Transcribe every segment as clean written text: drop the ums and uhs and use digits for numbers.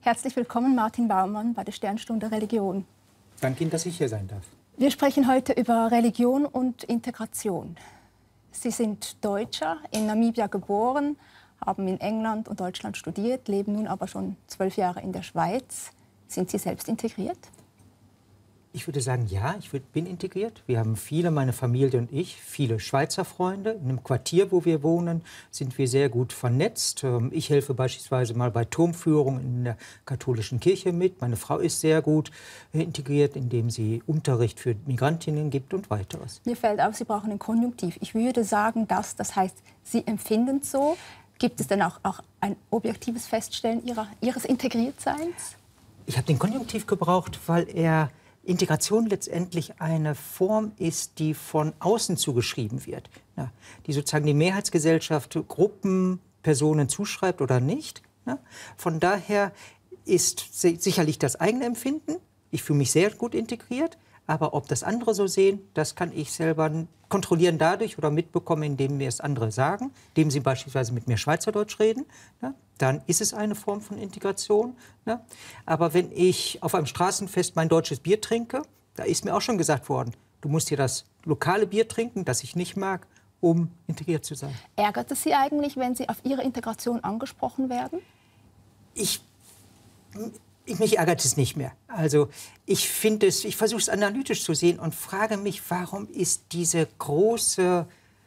Herzlich willkommen, Martin Baumann, bei der Sternstunde Religion. Danke Ihnen, dass ich hier sein darf. Wir sprechen heute über Religion und Integration. Sie sind Deutscher, in Namibia geboren, haben in England und Deutschland studiert, leben nun aber schon 12 Jahre in der Schweiz. Sind Sie selbst integriert? Ich würde sagen, ja, ich bin integriert. Wir haben meine Familie und ich, viele Schweizer Freunde. In einem Quartier, wo wir wohnen, sind wir sehr gut vernetzt. Ich helfe beispielsweise mal bei Turmführungen in der katholischen Kirche mit. Meine Frau ist sehr gut integriert, indem sie Unterricht für Migrantinnen gibt und weiteres. Mir fällt auf, Sie brauchen einen Konjunktiv. Ich würde sagen, das heißt, Sie empfinden es so. Gibt es denn auch ein objektives Feststellen Ihres Integriertseins? Ich habe den Konjunktiv gebraucht, weil Integration letztendlich eine Form ist, die von außen zugeschrieben wird, ja, die sozusagen die Mehrheitsgesellschaft Gruppen, Personen zuschreibt oder nicht. Ja. Von daher ist sicherlich das eigene Empfinden. Ich fühle mich sehr gut integriert, aber ob das andere so sehen, das kann ich selber kontrollieren dadurch oder mitbekommen, indem mir es andere sagen, indem sie beispielsweise mit mir Schweizerdeutsch reden. Ja, dann ist es eine Form von Integration. Ja. Aber wenn ich auf einem Straßenfest mein deutsches Bier trinke, da ist mir auch schon gesagt worden, du musst hier das lokale Bier trinken, das ich nicht mag, um integriert zu sein. Ärgert es Sie eigentlich, wenn Sie auf Ihre Integration angesprochen werden? Mich ärgert es nicht mehr. Also ich versuche es analytisch zu sehen und frage mich, warum ist dieser große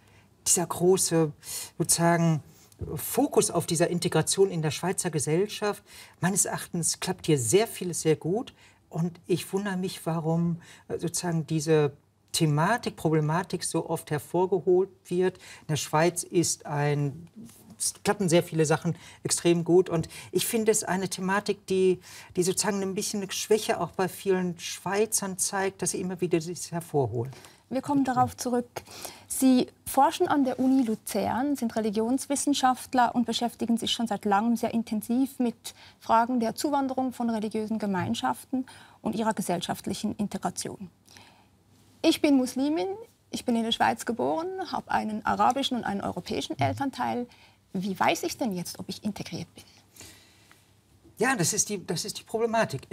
sozusagen Fokus auf dieser Integration in der Schweizer Gesellschaft. Meines Erachtens klappt hier sehr vieles sehr gut und ich wundere mich, warum sozusagen diese Problematik so oft hervorgeholt wird. In der Schweiz klappen sehr viele Sachen extrem gut. Und ich finde es eine Thematik, die sozusagen ein bisschen eine Schwäche auch bei vielen Schweizern zeigt, dass sie immer wieder sich hervorholen. Wir kommen darauf zurück. Sie forschen an der Uni Luzern, sind Religionswissenschaftler und beschäftigen sich schon seit langem sehr intensiv mit Fragen der Zuwanderung von religiösen Gemeinschaften und ihrer gesellschaftlichen Integration. Ich bin Muslimin, ich bin in der Schweiz geboren, habe einen arabischen und einen europäischen Elternteil. Wie weiß ich denn jetzt, ob ich integriert bin? Ja, das ist die Problematik.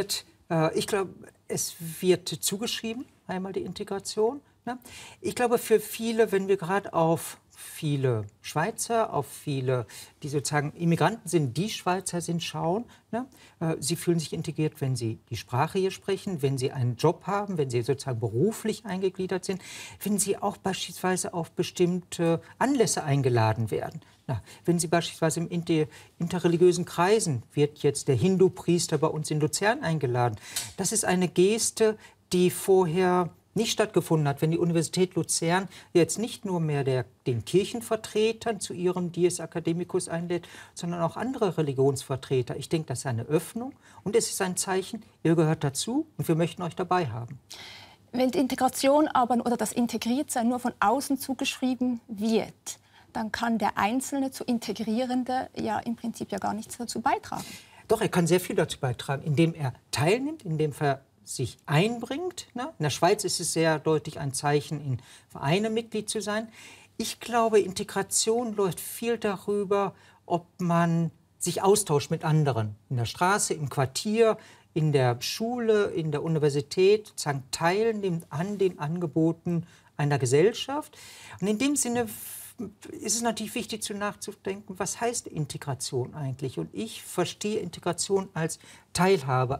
Ich glaube, es wird zugeschrieben, einmal die Integration. Ne? Ich glaube, für viele, wenn wir gerade auf viele Schweizer, auf viele, die sozusagen Immigranten sind, die Schweizer sind, schauen. Ne? Sie fühlen sich integriert, wenn sie die Sprache hier sprechen, wenn sie einen Job haben, wenn sie sozusagen beruflich eingegliedert sind, wenn sie auch beispielsweise auf bestimmte Anlässe eingeladen werden. Na, wenn Sie beispielsweise im interreligiösen Kreisen wird jetzt der Hindu-Priester bei uns in Luzern eingeladen. Das ist eine Geste, die vorher nicht stattgefunden hat, wenn die Universität Luzern jetzt nicht nur mehr den Kirchenvertretern zu ihrem Dies Academicus einlädt, sondern auch andere Religionsvertreter. Ich denke, das ist eine Öffnung und es ist ein Zeichen, ihr gehört dazu und wir möchten euch dabei haben. Wenn die Integration aber oder das Integriertsein nur von außen zugeschrieben wird, dann kann der Einzelne zu Integrierende ja im Prinzip ja gar nichts dazu beitragen. Doch, er kann sehr viel dazu beitragen, indem er teilnimmt, indem er sich einbringt. Ne? In der Schweiz ist es sehr deutlich ein Zeichen, in Vereinen Mitglied zu sein. Ich glaube, Integration läuft viel darüber, ob man sich austauscht mit anderen. In der Straße, im Quartier, in der Schule, in der Universität, sozusagen teilnimmt an den Angeboten einer Gesellschaft. Und in dem Sinne ist es natürlich wichtig, nachzudenken, was heißt Integration eigentlich? Und ich verstehe Integration als Teilhabe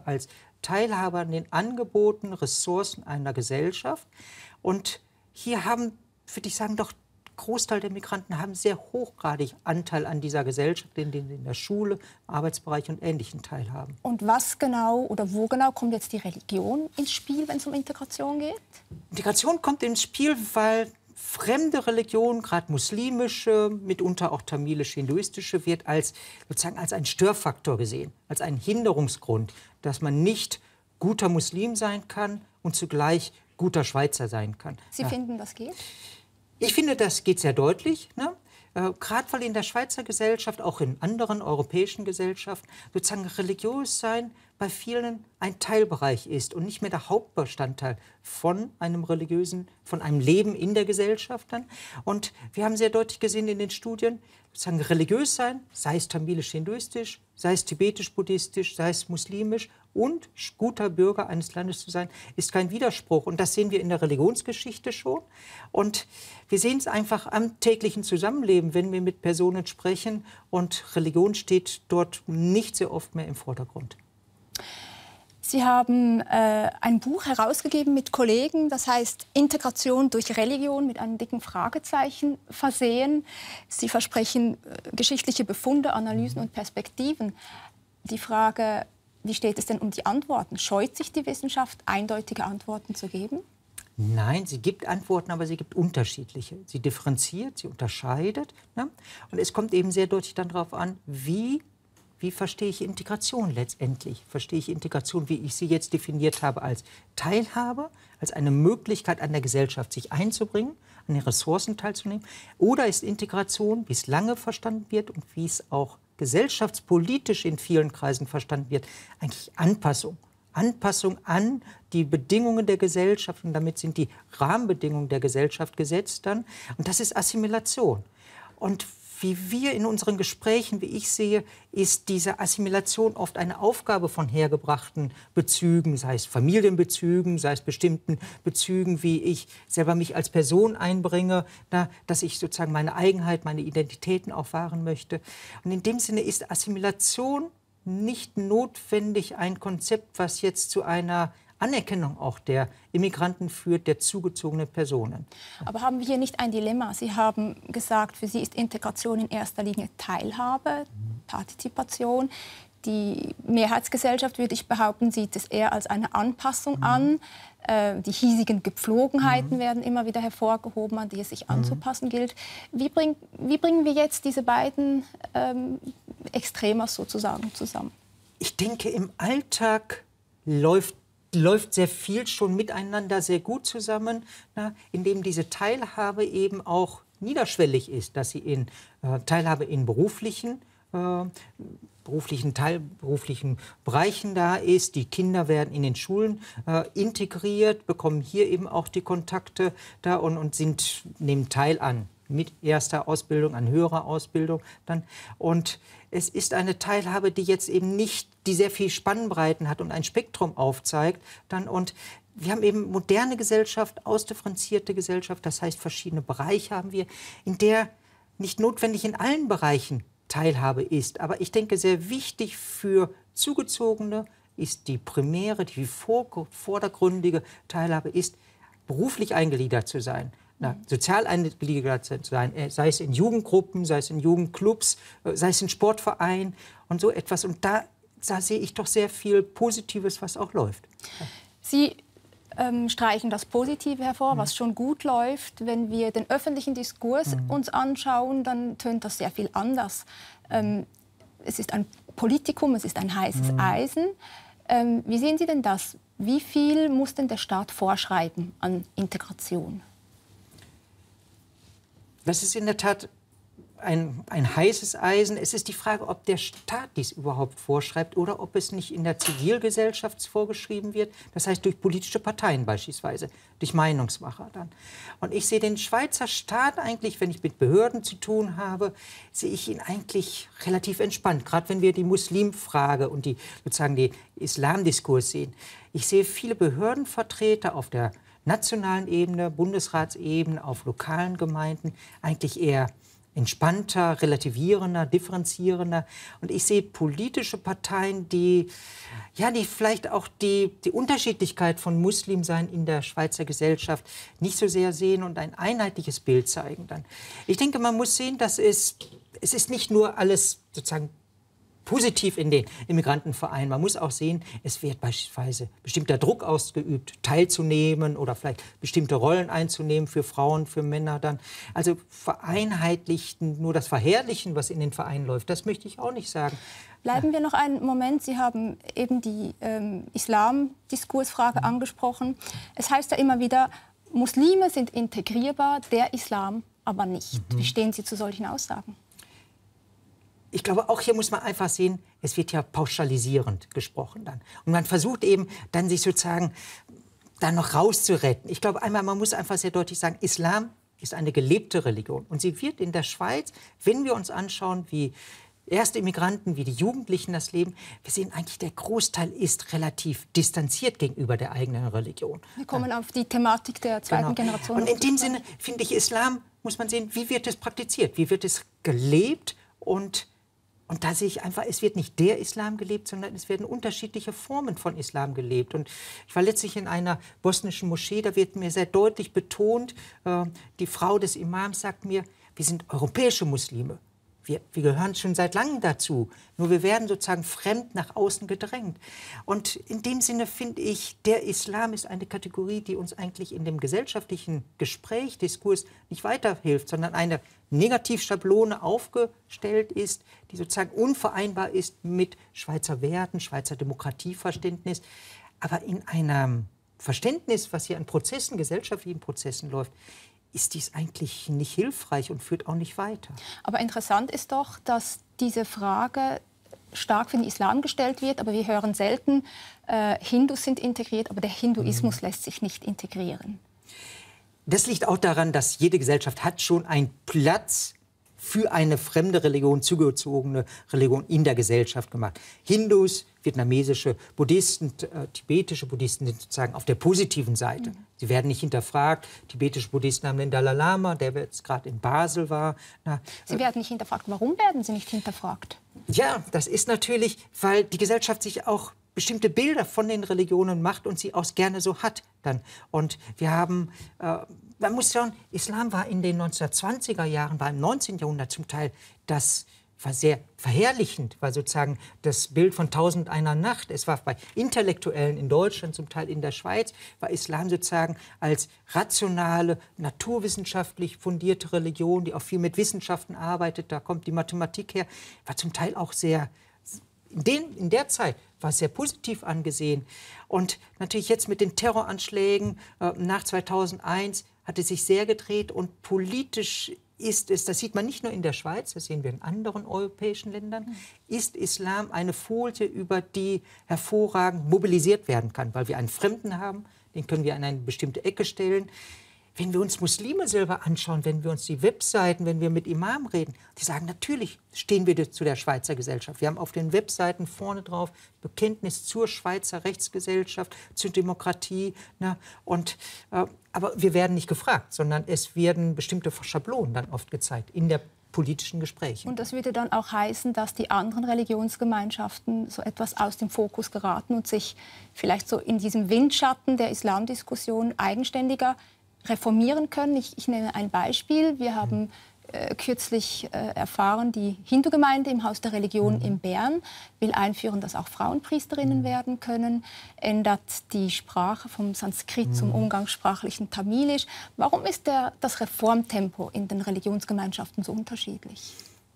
an den Angeboten, Ressourcen einer Gesellschaft. Und hier würde ich sagen, doch Großteil der Migranten haben sehr hochgradig Anteil an dieser Gesellschaft, in denen sie in der Schule, Arbeitsbereich und Ähnlichem teilhaben. Und was genau oder wo genau kommt jetzt die Religion ins Spiel, wenn es um Integration geht? Integration kommt ins Spiel, weil fremde Religionen, gerade muslimische, mitunter auch tamilische, hinduistische, wird sozusagen als ein Störfaktor gesehen, als ein Hinderungsgrund, dass man nicht guter Muslim sein kann und zugleich guter Schweizer sein kann. Sie finden, das geht? Ich finde, das geht sehr deutlich. Ne? gerade weil in der Schweizer Gesellschaft, auch in anderen europäischen Gesellschaften, sozusagen religiös sein bei vielen ein Teilbereich ist und nicht mehr der Hauptbestandteil von einem von einem Leben in der Gesellschaft dann. Und wir haben sehr deutlich gesehen in den Studien, sozusagen religiös sein, sei es tamilisch-hinduistisch, sei es tibetisch-buddhistisch, sei es muslimisch und guter Bürger eines Landes zu sein, ist kein Widerspruch. Und das sehen wir in der Religionsgeschichte schon. Und wir sehen es einfach am täglichen Zusammenleben, wenn wir mit Personen sprechen. Und Religion steht dort nicht sehr oft mehr im Vordergrund. Sie haben ein Buch herausgegeben mit Kollegen, das heißt Integration durch Religion, mit einem dicken Fragezeichen versehen. Sie versprechen geschichtliche Befunde, Analysen und Perspektiven. Die Frage, wie steht es denn um die Antworten? Scheut sich die Wissenschaft, eindeutige Antworten zu geben? Nein, sie gibt Antworten, aber sie gibt unterschiedliche. Sie differenziert, sie unterscheidet. Ne? Und es kommt eben sehr deutlich dann darauf an, wie verstehe ich Integration letztendlich? Verstehe ich Integration, wie ich sie jetzt definiert habe, als Teilhabe, als eine Möglichkeit an der Gesellschaft sich einzubringen, an den Ressourcen teilzunehmen? Oder ist Integration, wie es lange verstanden wird und wie es auch gesellschaftspolitisch in vielen Kreisen verstanden wird, eigentlich Anpassung? Anpassung an die Bedingungen der Gesellschaft und damit sind die Rahmenbedingungen der Gesellschaft gesetzt dann. Und das ist Assimilation. Und wie wir in unseren Gesprächen, wie ich sehe, ist diese Assimilation oft eine Aufgabe von hergebrachten Bezügen, sei es Familienbezügen, sei es bestimmten Bezügen, wie ich selber mich als Person einbringe, dass ich sozusagen meine Eigenheit, meine Identitäten auch wahren möchte. Und in dem Sinne ist Assimilation nicht notwendig ein Konzept, was jetzt zu einer Anerkennung auch der Immigranten führt, der zugezogenen Personen. Aber haben wir hier nicht ein Dilemma? Sie haben gesagt, für Sie ist Integration in erster Linie Teilhabe, Partizipation. Die Mehrheitsgesellschaft, würde ich behaupten, sieht es eher als eine Anpassung an. Die hiesigen Gepflogenheiten werden immer wieder hervorgehoben, an die es sich anzupassen gilt. Wie bringen wir jetzt diese beiden Extremas sozusagen zusammen? Ich denke, im Alltag läuft sehr viel schon miteinander sehr gut zusammen, indem diese Teilhabe eben auch niederschwellig ist, dass sie Teilhabe in beruflichen Bereichen da ist. Die Kinder werden in den Schulen integriert, bekommen hier eben auch die Kontakte da und nehmen teil an mit erster Ausbildung, an höherer Ausbildung dann. Und es ist eine Teilhabe, die jetzt eben nicht, die sehr viel Spannbreiten hat und ein Spektrum aufzeigt dann. Und wir haben eben moderne Gesellschaft, ausdifferenzierte Gesellschaft, das heißt verschiedene Bereiche haben wir, in der nicht notwendig in allen Bereichen Teilhabe ist. Aber ich denke, sehr wichtig für Zugezogene ist die primäre, die vordergründige Teilhabe ist, beruflich eingegliedert zu sein. Sozial eingegliedert zu sein, sei es in Jugendgruppen, sei es in Jugendclubs, sei es in Sportvereinen und so etwas. Und da sehe ich doch sehr viel Positives, was auch läuft. Sie streichen das Positive hervor, was schon gut läuft. Wenn wir den öffentlichen Diskurs uns anschauen, dann tönt das sehr viel anders. Es ist ein Politikum, es ist ein heißes Eisen. Wie sehen Sie denn das? Wie viel muss denn der Staat vorschreiben an Integration? Das ist in der Tat ein heißes Eisen. Es ist die Frage, ob der Staat dies überhaupt vorschreibt oder ob es nicht in der Zivilgesellschaft vorgeschrieben wird. Das heißt durch politische Parteien beispielsweise, durch Meinungsmacher dann. Und ich sehe den Schweizer Staat eigentlich, wenn ich mit Behörden zu tun habe, sehe ich ihn eigentlich relativ entspannt. Gerade wenn wir die Muslimfrage und sozusagen die Islamdiskurs sehen. Ich sehe viele Behördenvertreter auf der nationalen Ebene, Bundesratsebene, auf lokalen Gemeinden eigentlich eher entspannter, relativierender, differenzierender. Und ich sehe politische Parteien, die vielleicht auch die Unterschiedlichkeit von Muslimsein in der Schweizer Gesellschaft nicht so sehr sehen und ein einheitliches Bild zeigen dann. Ich denke, man muss sehen, dass es ist nicht nur alles sozusagen positiv in den Immigrantenvereinen. Man muss auch sehen, es wird beispielsweise bestimmter Druck ausgeübt, teilzunehmen oder vielleicht bestimmte Rollen einzunehmen für Frauen, für Männer dann. Also vereinheitlichten, nur das Verherrlichen, was in den Vereinen läuft, das möchte ich auch nicht sagen. Bleiben wir noch einen Moment. Sie haben eben die Islam-Diskursfrage angesprochen. Es heißt ja immer wieder, Muslime sind integrierbar, der Islam aber nicht. Wie stehen Sie zu solchen Aussagen? Ich glaube, auch hier muss man einfach sehen, es wird ja pauschalisierend gesprochen dann. Und man versucht eben dann sich sozusagen da noch rauszuretten. Ich glaube, einmal, man muss einfach sehr deutlich sagen, Islam ist eine gelebte Religion. Und sie wird in der Schweiz, wenn wir uns anschauen, wie erste Immigranten, wie die Jugendlichen das leben, wir sehen eigentlich, der Großteil ist relativ distanziert gegenüber der eigenen Religion. Wir kommen auf die Thematik der zweiten Generation. Und in dem Sinne finde ich, Islam, muss man sehen, wie wird es praktiziert, wie wird es gelebt und da sehe ich einfach, es wird nicht der Islam gelebt, sondern es werden unterschiedliche Formen von Islam gelebt. Und ich war letztlich in einer bosnischen Moschee, da wird mir sehr deutlich betont, die Frau des Imams sagt mir, wir sind europäische Muslime. Wir gehören schon seit langem dazu. Nur wir werden sozusagen fremd nach außen gedrängt. Und in dem Sinne finde ich, der Islam ist eine Kategorie, die uns eigentlich in dem gesellschaftlichen Gespräch, Diskurs nicht weiterhilft, sondern eine Negativschablone aufgestellt ist, die sozusagen unvereinbar ist mit Schweizer Werten, Schweizer Demokratieverständnis. Aber in einem Verständnis, was hier an Prozessen, gesellschaftlichen Prozessen läuft, ist dies eigentlich nicht hilfreich und führt auch nicht weiter. Aber interessant ist doch, dass diese Frage stark für den Islam gestellt wird, aber wir hören selten, Hindus sind integriert, aber der Hinduismus lässt sich nicht integrieren. Das liegt auch daran, dass jede Gesellschaft hat schon einen Platz für eine fremde Religion, zugezogene Religion in der Gesellschaft gemacht. Hindus, vietnamesische Buddhisten, tibetische Buddhisten sind sozusagen auf der positiven Seite. Sie werden nicht hinterfragt. Tibetische Buddhisten haben den Dalai Lama, der jetzt gerade in Basel war. Sie werden nicht hinterfragt. Warum werden sie nicht hinterfragt? Ja, das ist natürlich, weil die Gesellschaft sich auch bestimmte Bilder von den Religionen macht und sie auch gerne so hat dann. Und wir haben, man muss sagen, Islam war in den 1920er Jahren, war im 19. Jahrhundert zum Teil, das war sehr verherrlichend, war sozusagen das Bild von 1001 Nacht. Es war bei Intellektuellen in Deutschland, zum Teil in der Schweiz, war Islam sozusagen als rationale, naturwissenschaftlich fundierte Religion, die auch viel mit Wissenschaften arbeitet, da kommt die Mathematik her, war zum Teil auch sehr, in der Zeit war es sehr positiv angesehen. Und natürlich jetzt mit den Terroranschlägen nach 2001 hat es sich sehr gedreht und politisch ist es, das sieht man nicht nur in der Schweiz, das sehen wir in anderen europäischen Ländern, ist Islam eine Folie, über die hervorragend mobilisiert werden kann, weil wir einen Fremden haben, den können wir an eine bestimmte Ecke stellen. Wenn wir uns Muslime selber anschauen, wenn wir uns die Webseiten, wenn wir mit Imamen reden, die sagen, natürlich stehen wir zu der Schweizer Gesellschaft. Wir haben auf den Webseiten vorne drauf Bekenntnis zur Schweizer Rechtsgesellschaft, zur Demokratie. Aber wir werden nicht gefragt, sondern es werden bestimmte Schablonen dann oft gezeigt in der politischen Gespräche. Und das würde dann auch heißen, dass die anderen Religionsgemeinschaften so etwas aus dem Fokus geraten und sich vielleicht so in diesem Windschatten der Islamdiskussion eigenständiger reformieren können. Ich nenne ein Beispiel. Wir haben kürzlich erfahren, die Hindu-Gemeinde im Haus der Religion in Bern will einführen, dass auch Frauenpriesterinnen werden können, ändert die Sprache vom Sanskrit zum umgangssprachlichen Tamilisch. Warum ist das Reformtempo in den Religionsgemeinschaften so unterschiedlich?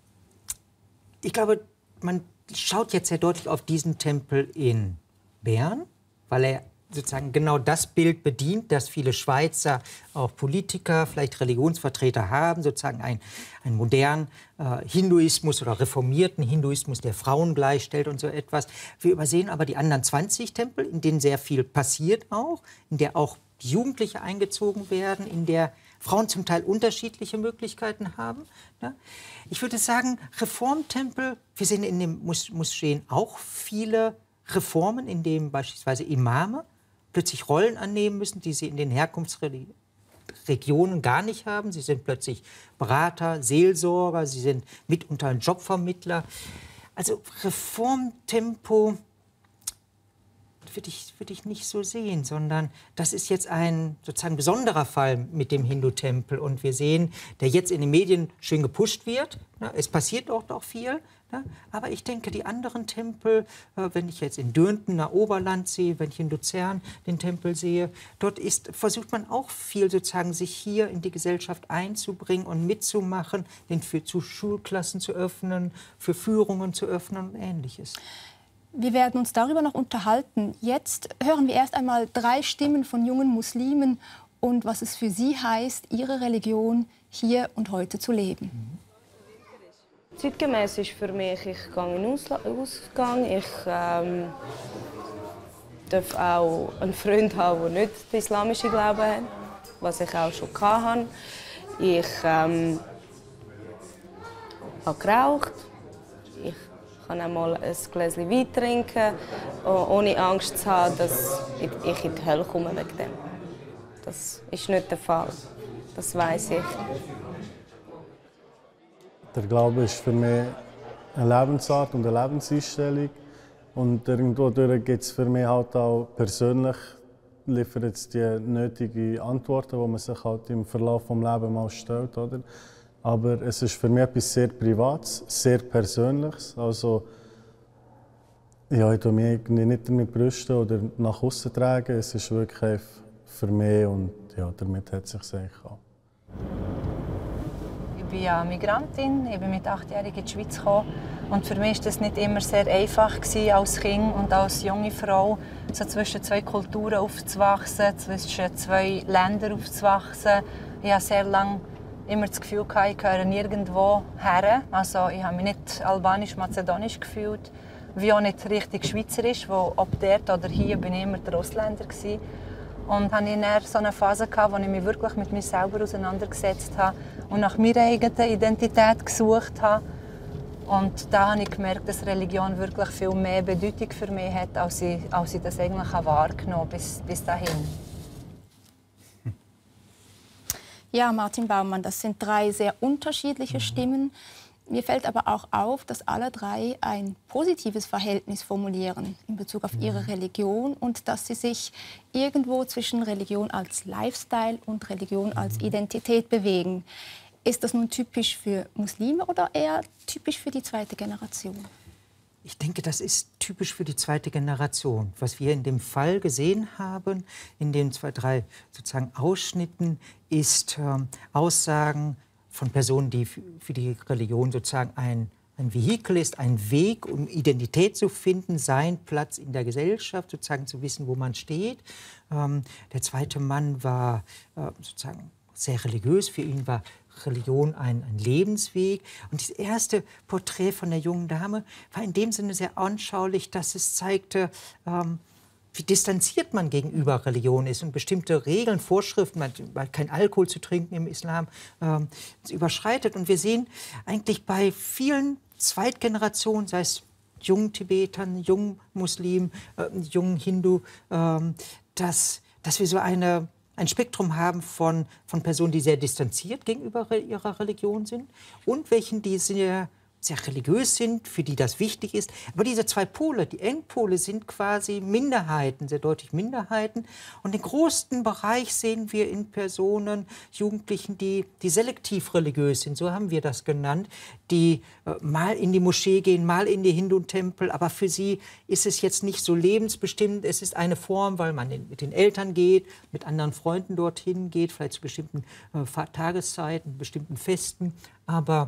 Ich glaube, man schaut jetzt sehr deutlich auf diesen Tempel in Bern, weil er sozusagen genau das Bild bedient, das viele Schweizer, auch Politiker, vielleicht Religionsvertreter haben, sozusagen einen modernen Hinduismus oder reformierten Hinduismus, der Frauen gleichstellt und so etwas. Wir übersehen aber die anderen 20 Tempel, in denen sehr viel passiert auch, in der auch Jugendliche eingezogen werden, in der Frauen zum Teil unterschiedliche Möglichkeiten haben. Ja. Ich würde sagen, Reformtempel, wir sehen in den Moscheen auch viele Reformen, in denen beispielsweise Imame plötzlich Rollen annehmen müssen, die sie in den Herkunftsregionen gar nicht haben. Sie sind plötzlich Berater, Seelsorger, sie sind mitunter ein Jobvermittler. Also Reformtempo würde ich nicht so sehen, sondern das ist jetzt ein sozusagen besonderer Fall mit dem Hindu-Tempel. Und wir sehen, der jetzt in den Medien schön gepusht wird. Es passiert dort auch viel. Aber ich denke, die anderen Tempel, wenn ich jetzt in Dürnten, Oberland sehe, wenn ich in Luzern den Tempel sehe, dort versucht man auch viel sozusagen, sich hier in die Gesellschaft einzubringen und mitzumachen, zu Schulklassen zu öffnen, für Führungen zu öffnen und Ähnliches. Wir werden uns darüber noch unterhalten. Jetzt hören wir erst einmal 3 Stimmen von jungen Muslimen und was es für sie heißt, ihre Religion hier und heute zu leben. Zeitgemäß ist für mich, ich gehe in den Ausgang, ich darf auch einen Freund haben, der nicht den islamischen Glauben hat, was ich auch schon hatte. Ich habe geraucht, ich kann auch mal ein Gläschen Wein trinken, ohne Angst zu haben, dass ich in die Hölle komme wegen dem. Das ist nicht der Fall, das weiss ich. Der Glaube ist für mich eine Lebensart und eine Lebenseinstellung. Und irgendwo gibt es für mich halt auch persönlich, liefert es die nötigen Antworten, die man sich halt im Verlauf des Lebens mal stellt. Oder? Aber es ist für mich etwas sehr Privates, sehr Persönliches. Also, ja, ich tue mich nicht damit brüsten oder nach außen tragen. Es ist wirklich für mich und ja, damit hat es sich eigentlich auch. Ich bin ja Migrantin, ich bin mit 8-Jährigen in die Schweiz gekommen. Und für mich war das nicht immer sehr einfach als Kind und als junge Frau, so zwischen zwei Kulturen aufzuwachsen, zwischen zwei Ländern aufzuwachsen. Ich hatte sehr lange immer das Gefühl, ich gehöre nirgendwo her. Also ich habe mich nicht albanisch-mazedonisch gefühlt, wie auch nicht richtig schweizerisch, wo ob dort oder hier bin ich immer der Ausländer gewesen. Und hatte ich dann so eine Phase, wo ich mich wirklich mit mir selber auseinandergesetzt habe und nach meiner eigenen Identität gesucht habe. Und da habe ich gemerkt, dass Religion wirklich viel mehr Bedeutung für mich hat, als ich das eigentlich wahrgenommen habe bis dahin. Ja, Martin Baumann, das sind 3 sehr unterschiedliche Stimmen. Mir fällt aber auch auf, dass alle 3 ein positives Verhältnis formulieren in Bezug auf ihre Religion und dass sie sich irgendwo zwischen Religion als Lifestyle und Religion als Identität bewegen. Ist das nun typisch für Muslime oder eher typisch für die zweite Generation? Ich denke, das ist typisch für die zweite Generation. Was wir in dem Fall gesehen haben, in den 2, 3 sozusagen Ausschnitten, ist Aussagen von Personen, die für die Religion sozusagen ein Vehikel ist, ein Weg, um Identität zu finden, seinen Platz in der Gesellschaft, sozusagen zu wissen, wo man steht. Der zweite Mann war sozusagen sehr religiös. Für ihn war Religion ein Lebensweg. Und das erste Porträt von der jungen Dame war in dem Sinne sehr anschaulich, dass es zeigte, wie distanziert man gegenüber Religion ist und bestimmte Regeln, Vorschriften, kein Alkohol zu trinken im Islam, überschreitet. Und wir sehen eigentlich bei vielen Zweitgenerationen, sei es jungen Tibetern, jungen Muslimen, jungen Hindu, dass wir so ein Spektrum haben von Personen, die sehr distanziert gegenüber ihrer Religion sind und welchen, die sehr religiös sind, für die das wichtig ist. Aber diese 2 Pole, die Endpole, sind quasi Minderheiten, sehr deutlich Minderheiten. Und den größten Bereich sehen wir in Personen, Jugendlichen, die selektiv religiös sind, so haben wir das genannt, die mal in die Moschee gehen, mal in die Hindu-Tempel. Aber für sie ist es jetzt nicht so lebensbestimmt. Es ist eine Form, weil man mit den Eltern geht, mit anderen Freunden dorthin geht, vielleicht zu bestimmten Tageszeiten, bestimmten Festen. Aber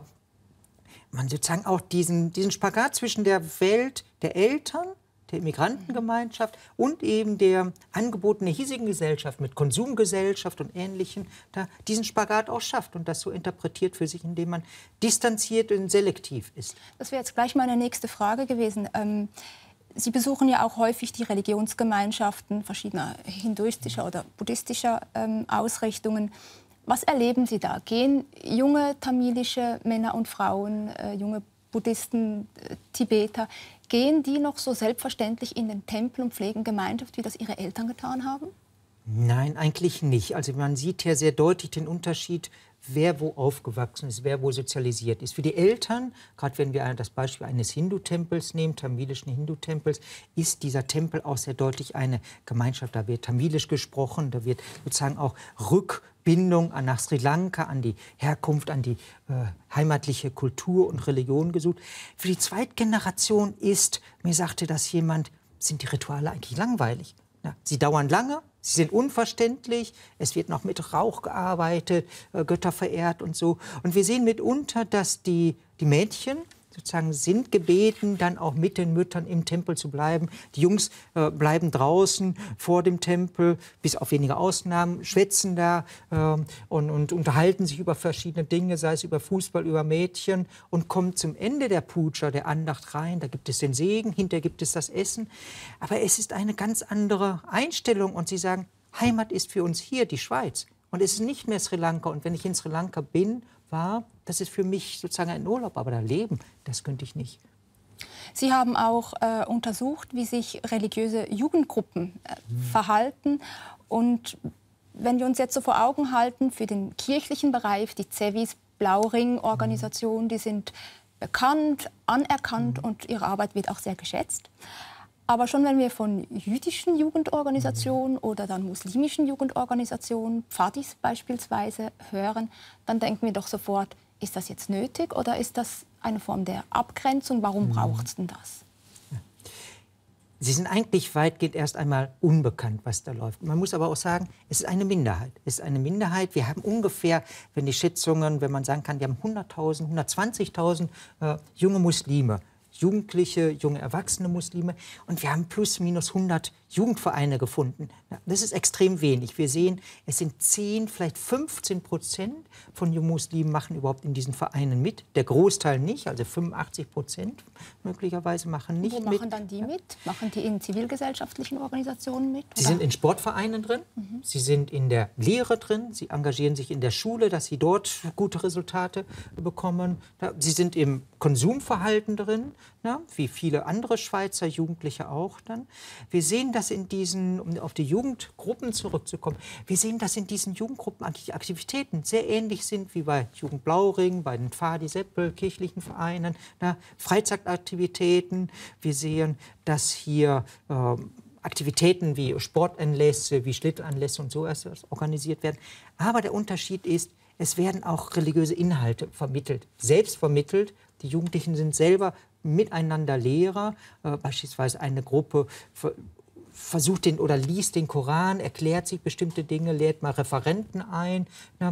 man sozusagen auch diesen Spagat zwischen der Welt der Eltern, der Immigrantengemeinschaft und eben der Angeboten der hiesigen Gesellschaft mit Konsumgesellschaft und Ähnlichem, da diesen Spagat auch schafft und das so interpretiert für sich, indem man distanziert und selektiv ist. Das wäre jetzt gleich meine nächste Frage gewesen. Sie besuchen ja auch häufig die Religionsgemeinschaften verschiedener hinduistischer oder buddhistischer Ausrichtungen. Was erleben Sie da? Gehen junge tamilische Männer und Frauen, junge Buddhisten, Tibeter, gehen die noch so selbstverständlich in den Tempel und pflegen Gemeinschaft, wie das ihre Eltern getan haben? Nein, eigentlich nicht. Also man sieht hier sehr deutlich den Unterschied, wer wo aufgewachsen ist, wer wo sozialisiert ist. Für die Eltern, gerade wenn wir das Beispiel eines Hindu-Tempels nehmen, tamilischen Hindu-Tempels, ist dieser Tempel auch sehr deutlich eine Gemeinschaft. Da wird tamilisch gesprochen, da wird sozusagen auch Rückbindung nach Sri Lanka, an die Herkunft, an die heimatliche Kultur und Religion gesucht. Für die Zweitgeneration mir sagte das jemand, sind die Rituale eigentlich langweilig. Ja, sie dauern lange, sie sind unverständlich, es wird noch mit Rauch gearbeitet, Götter verehrt und so. Und wir sehen mitunter, dass die Mädchen sozusagen sind gebeten, dann auch mit den Müttern im Tempel zu bleiben. Die Jungs bleiben draußen vor dem Tempel, bis auf wenige Ausnahmen, schwätzen da und unterhalten sich über verschiedene Dinge, sei es über Fußball, über Mädchen, und kommen zum Ende der Puja, der Andacht rein. Da gibt es den Segen, hinterher gibt es das Essen. Aber es ist eine ganz andere Einstellung und sie sagen, Heimat ist für uns hier die Schweiz. Und es ist nicht mehr Sri Lanka. Und wenn ich in Sri Lanka war, das ist für mich sozusagen ein Urlaub. Aber da leben, das könnte ich nicht. Sie haben auch untersucht, wie sich religiöse Jugendgruppen verhalten. Und wenn wir uns jetzt so vor Augen halten, für den kirchlichen Bereich, die Zevis, Blauring-Organisation, die sind bekannt, anerkannt und ihre Arbeit wird auch sehr geschätzt. Aber schon wenn wir von jüdischen Jugendorganisationen oder dann muslimischen Jugendorganisationen, Pfadis beispielsweise, hören, dann denken wir doch sofort, ist das jetzt nötig oder ist das eine Form der Abgrenzung? Warum braucht es denn das? Sie sind eigentlich weitgehend erst einmal unbekannt, was da läuft. Man muss aber auch sagen, es ist eine Minderheit. Es ist eine Minderheit. Wir haben ungefähr, wenn die Schätzungen, wenn man sagen kann, wir haben 100.000, 120.000 junge Muslime. Jugendliche, junge Erwachsene Muslime. Und wir haben plus minus 100 Jugendvereine gefunden. Das ist extrem wenig. Wir sehen, es sind 10, vielleicht 15% von jungen Muslimen machen überhaupt in diesen Vereinen mit. Der Großteil nicht, also 85% möglicherweise machen nicht mit. Wo machen dann die mit? Machen die in zivilgesellschaftlichen Organisationen mit? Sie sind in Sportvereinen drin, sie sind in der Lehre drin, sie engagieren sich in der Schule, dass sie dort gute Resultate bekommen. Sie sind im Konsumverhalten drin, wie viele andere Schweizer Jugendliche auch dann. Wir sehen, dass in diesen, um auf die Jugendgruppen zurückzukommen, wir sehen, dass in diesen Jugendgruppen eigentlich Aktivitäten sehr ähnlich sind wie bei Jugend Blauring, bei den Pfadi Seppel, kirchlichen Vereinen, Freizeitaktivitäten. Wir sehen, dass hier Aktivitäten wie Sportanlässe, wie Schlittenanlässe und so organisiert werden. Aber der Unterschied ist, es werden auch religiöse Inhalte vermittelt, selbst vermittelt. Die Jugendlichen sind selber miteinander Lehrer, beispielsweise eine Gruppe versucht oder liest den Koran, erklärt sich bestimmte Dinge, lädt mal Referenten ein.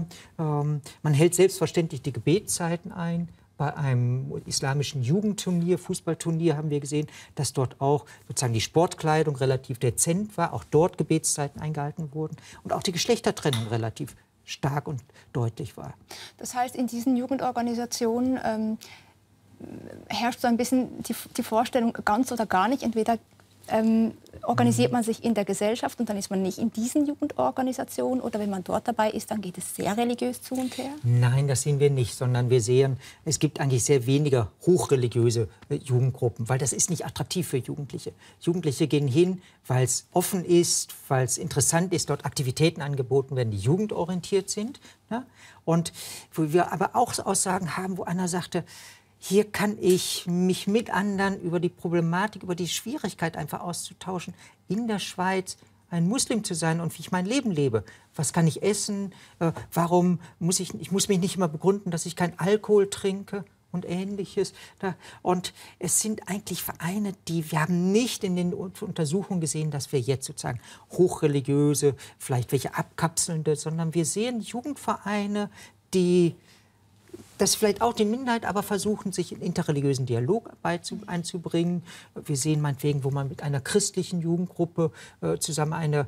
Man hält selbstverständlich die Gebetszeiten ein. Bei einem islamischen Jugendturnier, Fußballturnier, haben wir gesehen, dass dort auch sozusagen die Sportkleidung relativ dezent war, auch dort Gebetszeiten eingehalten wurden und auch die Geschlechtertrennung relativ stark und deutlich war. Das heißt, in diesen Jugendorganisationen herrscht so ein bisschen die Vorstellung, ganz oder gar nicht. Entweder organisiert man sich in der Gesellschaft und dann ist man nicht in diesen Jugendorganisationen, oder wenn man dort dabei ist, dann geht es sehr religiös zu und her? Nein, das sehen wir nicht, sondern wir sehen, es gibt eigentlich sehr wenige hochreligiöse Jugendgruppen, weil das ist nicht attraktiv für Jugendliche. Jugendliche gehen hin, weil es offen ist, weil es interessant ist, dort Aktivitäten angeboten werden, die jugendorientiert sind. Ja? Und wo wir aber auch Aussagen haben, wo einer sagte, hier kann ich mich mit anderen über die Problematik, über die Schwierigkeit einfach auszutauschen, in der Schweiz ein Muslim zu sein und wie ich mein Leben lebe. Was kann ich essen? Warum muss ich muss mich nicht immer begründen, dass ich keinen Alkohol trinke und Ähnliches. Und es sind eigentlich Vereine, wir haben nicht in den Untersuchungen gesehen, dass wir jetzt sozusagen hochreligiöse, vielleicht welche abkapselnde, sondern wir sehen Jugendvereine, die das vielleicht auch die Minderheit, aber versuchen, sich in interreligiösen Dialog einzubringen. Wir sehen meinetwegen, wo man mit einer christlichen Jugendgruppe zusammen einen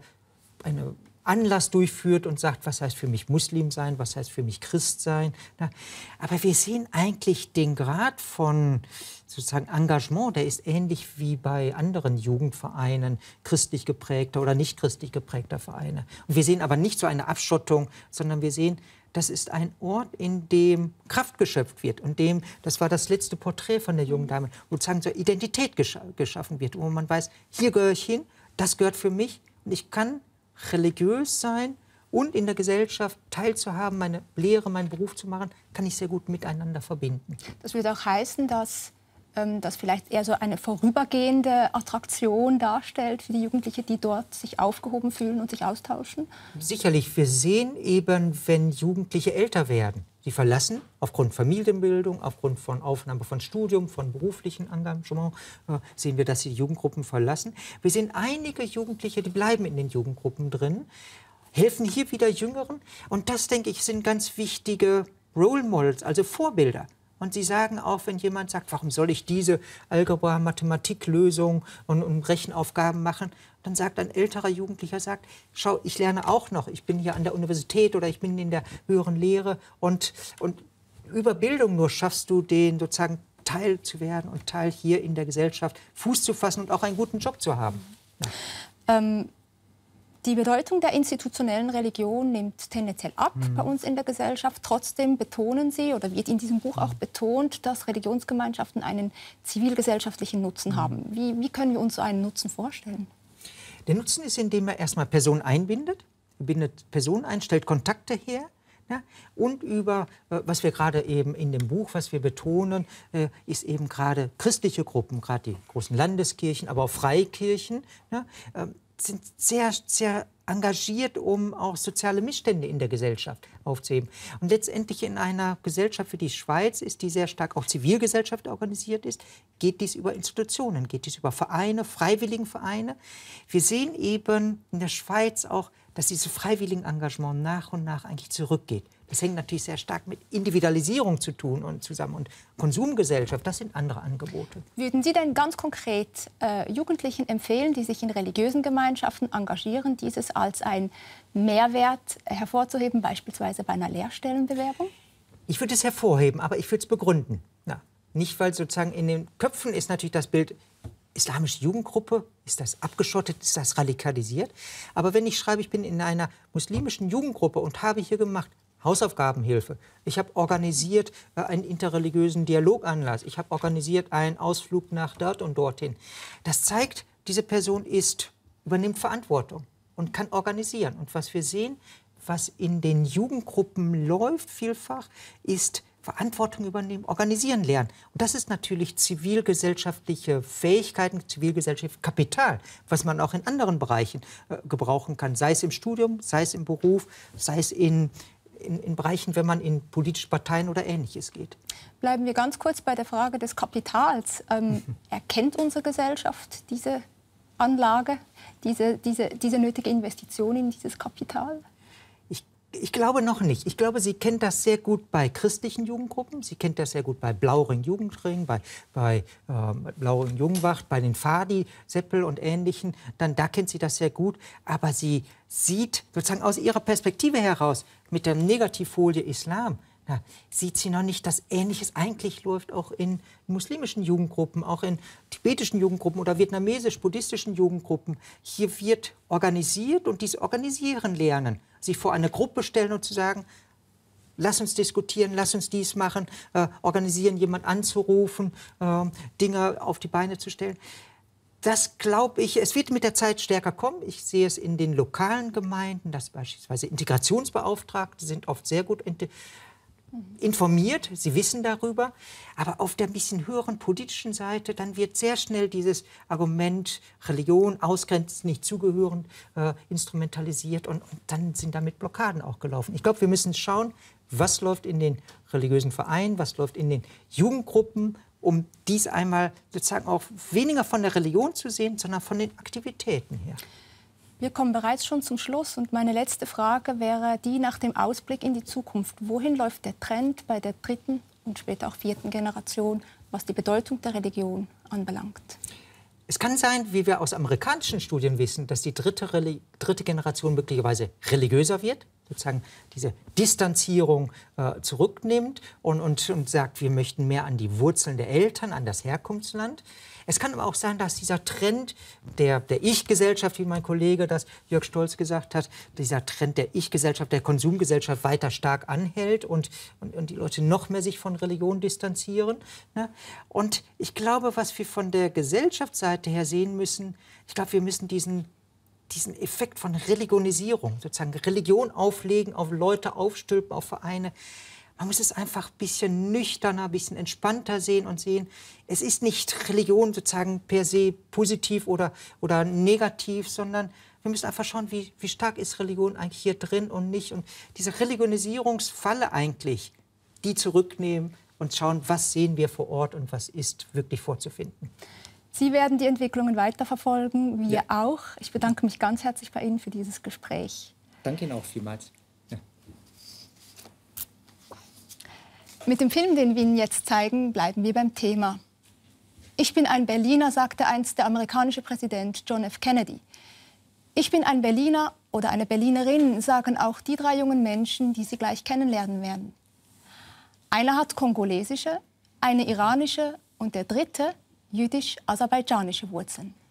Anlass durchführt und sagt, was heißt für mich Muslim sein, was heißt für mich Christ sein. Aber wir sehen eigentlich den Grad von sozusagen Engagement, der ist ähnlich wie bei anderen Jugendvereinen, christlich geprägter oder nicht christlich geprägter Vereine. Und wir sehen aber nicht so eine Abschottung, sondern wir sehen, das ist ein Ort, in dem Kraft geschöpft wird und das war das letzte Porträt von der jungen Dame, wo sozusagen so Identität geschaffen wird, wo man weiß, hier gehöre ich hin, das gehört für mich und ich kann religiös sein und in der Gesellschaft teilzuhaben, meine Lehre, meinen Beruf zu machen, kann ich sehr gut miteinander verbinden. Das würde auch heißen, dass das vielleicht eher so eine vorübergehende Attraktion darstellt für die Jugendlichen, die dort sich aufgehoben fühlen und sich austauschen? Sicherlich. Wir sehen eben, wenn Jugendliche älter werden, sie verlassen aufgrund Familienbildung, aufgrund von Aufnahme von Studium, von beruflichem Engagement, sehen wir, dass sie die Jugendgruppen verlassen. Wir sehen einige Jugendliche, die bleiben in den Jugendgruppen drin, helfen hier wieder Jüngeren. Und das, denke ich, sind ganz wichtige Role Models, also Vorbilder. Und sie sagen auch, wenn jemand sagt, warum soll ich diese Algebra-Mathematiklösung und Rechenaufgaben machen, dann sagt ein älterer Jugendlicher, sagt, schau, ich lerne auch noch, ich bin hier an der Universität oder ich bin in der höheren Lehre und über Bildung nur schaffst du den sozusagen Teil zu werden und Teil hier in der Gesellschaft Fuß zu fassen und auch einen guten Job zu haben. Ja. Die Bedeutung der institutionellen Religion nimmt tendenziell ab bei uns in der Gesellschaft. Trotzdem betonen Sie, oder wird in diesem Buch auch betont, dass Religionsgemeinschaften einen zivilgesellschaftlichen Nutzen haben. Wie können wir uns so einen Nutzen vorstellen? Der Nutzen ist, indem er erstmal Personen einbindet. Er bindet Personen ein, stellt Kontakte her. Ja, und über, was wir gerade eben in dem Buch, was wir betonen, ist eben gerade christliche Gruppen, gerade die großen Landeskirchen, aber auch Freikirchen, ja, sind sehr, sehr engagiert, um auch soziale Missstände in der Gesellschaft aufzuheben. Und letztendlich in einer Gesellschaft wie die Schweiz ist, die sehr stark auch Zivilgesellschaft organisiert ist, geht dies über Institutionen, geht dies über Vereine, Freiwilligenvereine. Wir sehen eben in der Schweiz auch, dass dieses Freiwilligenengagement nach und nach eigentlich zurückgeht. Das hängt natürlich sehr stark mit Individualisierung zu tun und zusammen. Und Konsumgesellschaft, das sind andere Angebote. Würden Sie denn ganz konkret Jugendlichen empfehlen, die sich in religiösen Gemeinschaften engagieren, dieses als ein Mehrwert hervorzuheben, beispielsweise bei einer Lehrstellenbewerbung? Ich würde es hervorheben, aber ich würde es begründen. Ja. Nicht, weil sozusagen in den Köpfen ist natürlich das Bild, islamische Jugendgruppe, ist das abgeschottet, ist das radikalisiert? Aber wenn ich schreibe, ich bin in einer muslimischen Jugendgruppe und habe hier gemacht Hausaufgabenhilfe, ich habe organisiert einen interreligiösen Dialoganlass, ich habe organisiert einen Ausflug nach dort und dorthin. Das zeigt, diese Person übernimmt Verantwortung und kann organisieren. Und was wir sehen, was in den Jugendgruppen läuft vielfach, ist Verantwortung übernehmen, organisieren lernen. Und das ist natürlich zivilgesellschaftliche Fähigkeiten, zivilgesellschaftliches Kapital, was man auch in anderen Bereichen gebrauchen kann, sei es im Studium, sei es im Beruf, sei es in Bereichen, wenn man in politische Parteien oder Ähnliches geht. Bleiben wir ganz kurz bei der Frage des Kapitals. Erkennt unsere Gesellschaft diese Anlage, diese nötige Investition in dieses Kapital? Ich glaube noch nicht. Ich glaube, sie kennt das sehr gut bei christlichen Jugendgruppen. Sie kennt das sehr gut bei Blauring-Jugendring, bei Blauring-Jungwacht, bei den Fadi, Seppel und Ähnlichen. Da kennt sie das sehr gut. Aber sie sieht sozusagen aus ihrer Perspektive heraus mit der Negativfolie Islam, sieht sie noch nicht, dass Ähnliches eigentlich läuft auch in muslimischen Jugendgruppen, auch in tibetischen Jugendgruppen oder vietnamesisch-buddhistischen Jugendgruppen. Hier wird organisiert und dies Organisieren lernen. Sich vor eine Gruppe stellen und zu sagen, lass uns diskutieren, lass uns dies machen, organisieren, jemanden anzurufen, Dinge auf die Beine zu stellen. Das glaube ich, es wird mit der Zeit stärker kommen. Ich sehe es in den lokalen Gemeinden, dass beispielsweise Integrationsbeauftragte sind oft sehr gut informiert, sie wissen darüber, aber auf der ein bisschen höheren politischen Seite, dann wird sehr schnell dieses Argument Religion, ausgrenzend, nicht zugehörend, instrumentalisiert und dann sind damit Blockaden auch gelaufen. Ich glaube, wir müssen schauen, was läuft in den religiösen Vereinen, was läuft in den Jugendgruppen, um dies einmal sozusagen auch weniger von der Religion zu sehen, sondern von den Aktivitäten her. Wir kommen bereits schon zum Schluss und meine letzte Frage wäre die nach dem Ausblick in die Zukunft. Wohin läuft der Trend bei der dritten und später auch vierten Generation, was die Bedeutung der Religion anbelangt? Es kann sein, wie wir aus amerikanischen Studien wissen, dass die dritte Generation möglicherweise religiöser wird, sozusagen diese Distanzierung zurücknimmt und sagt, wir möchten mehr an die Wurzeln der Eltern, an das Herkunftsland. Es kann aber auch sein, dass dieser Trend der Ich-Gesellschaft, wie mein Kollege das Jörg Stolz gesagt hat, dieser Trend der Ich-Gesellschaft, der Konsumgesellschaft weiter stark anhält und die Leute noch mehr sich von Religion distanzieren. Ne? Und ich glaube, was wir von der Gesellschaftsseite her sehen müssen, ich glaube, wir müssen diesen Effekt von Religionisierung, sozusagen Religion auflegen, auf Leute aufstülpen, auf Vereine. Man muss es einfach ein bisschen nüchterner, ein bisschen entspannter sehen und sehen, es ist nicht Religion sozusagen per se positiv oder negativ, sondern wir müssen einfach schauen, wie stark ist Religion eigentlich hier drin und nicht. Und diese Religionisierungsfalle eigentlich, die zurücknehmen und schauen, was sehen wir vor Ort und was ist wirklich vorzufinden. Sie werden die Entwicklungen weiterverfolgen, wir auch. Ich bedanke mich ganz herzlich bei Ihnen für dieses Gespräch. Danke Ihnen auch vielmals. Ja. Mit dem Film, den wir Ihnen jetzt zeigen, bleiben wir beim Thema. Ich bin ein Berliner, sagte einst der amerikanische Präsident John F. Kennedy. Ich bin ein Berliner oder eine Berlinerin, sagen auch die 3 jungen Menschen, die Sie gleich kennenlernen werden. Einer hat kongolesische, eine iranische und der dritte jüdisch-aserbaidschanische Wurzeln.